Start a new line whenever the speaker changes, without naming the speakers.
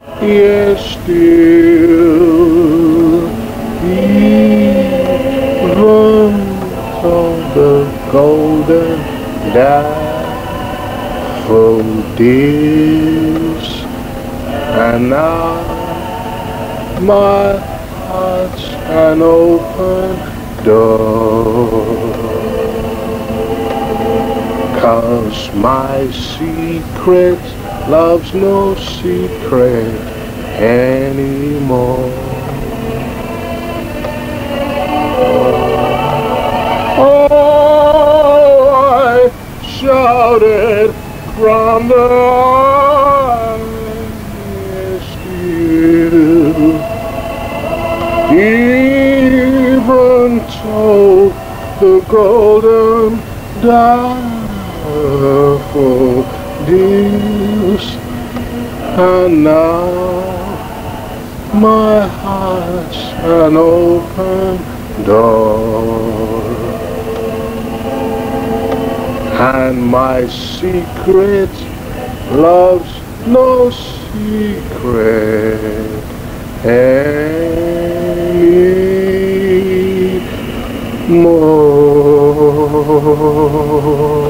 Yes, still, even on the golden daffodils, and now my heart's an open door. 'Cause my secret loves no secret anymore. Oh, I shouted from the highest hill, even told the golden daffodils, and now my heart's an open door, and my secret loves no secret anymore.